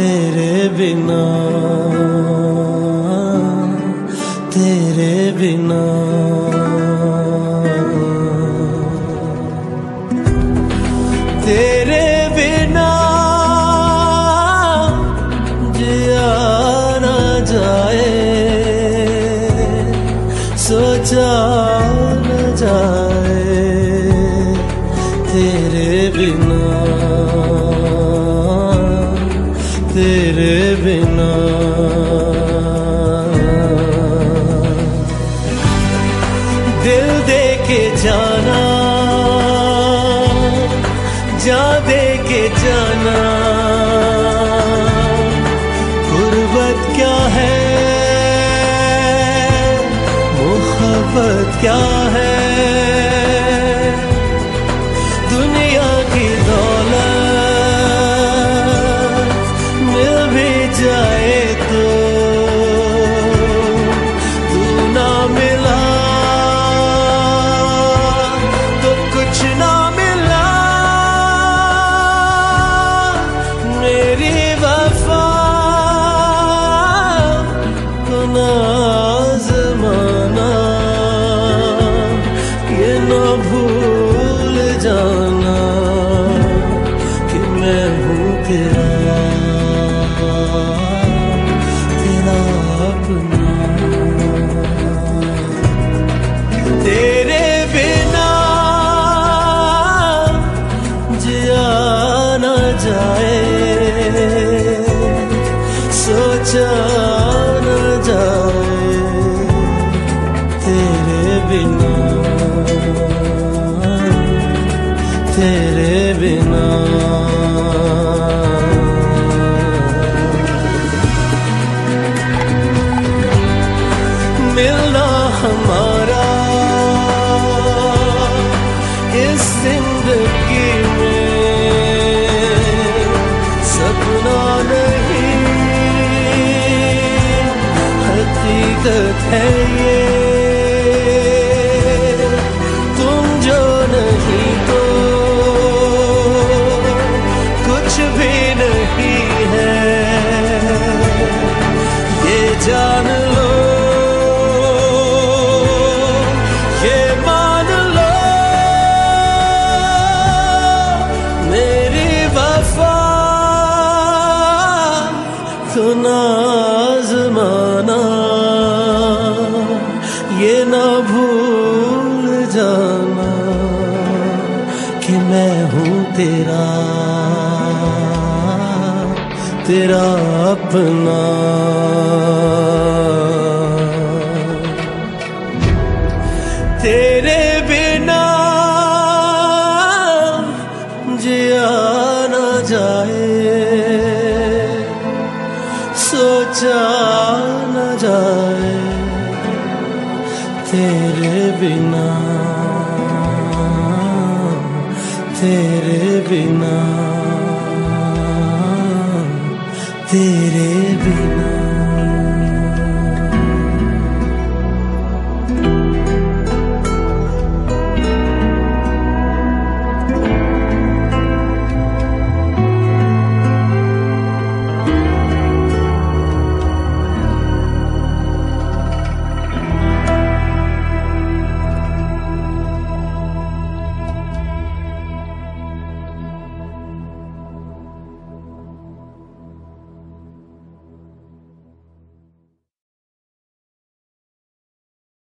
तेरे बिना, तेरे बिना, तेरे बिना जिया न जाए, सोचा न जाए। तेरे बिना, तेरे बिना, दिल दे के जाना, जान दे के जाना, गुर्बत क्या है, मोहब्बत क्या है। दुनिया की दौलत मिल भी जाए तो तू ना मिला तो कुछ ना मिला। मेरी वफा को ना ज़माना ये ना भूल जाना कि मैं हूँ तेरा, तेरा अपना। तेरे बिना जिया न जाए, सोचा न जाए। तेरे बिना, तेरे बिना, मिलना हमारा इस जिंदगी में सपना नहीं, हकीकत है ये। तुम जो नहीं तो कुछ भी नहीं है, ये जान लो, ये मान लो। मेरी वफा तो ना ज़माना ये ना भूल जाना कि मैं हूँ तेरा, तेरा अपना। तेरे बिना जिया न जाए, सोचा न जाए। तेरे बिना, तेरे बिना, तेरे बिना।